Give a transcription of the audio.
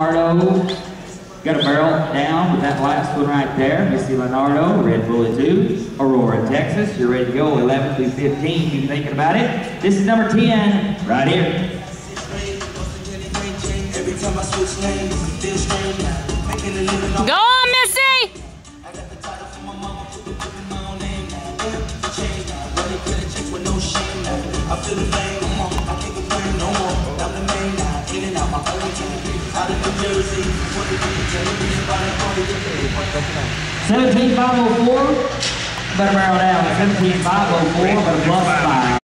Alvarado got a barrel down with that last one right there. Missy Leonardo, Red Bullet 2, Aurora, Texas. You're ready to go, 11 through 15. You thinking about it? This is number 10, right here. Go on, Missy! I feel the flame, I can't complain no more. I'm the main now, in and out my own team. Out of New Jersey, what did you tell me about it? 17,504, better barrel down. 17,504, but a plus 5.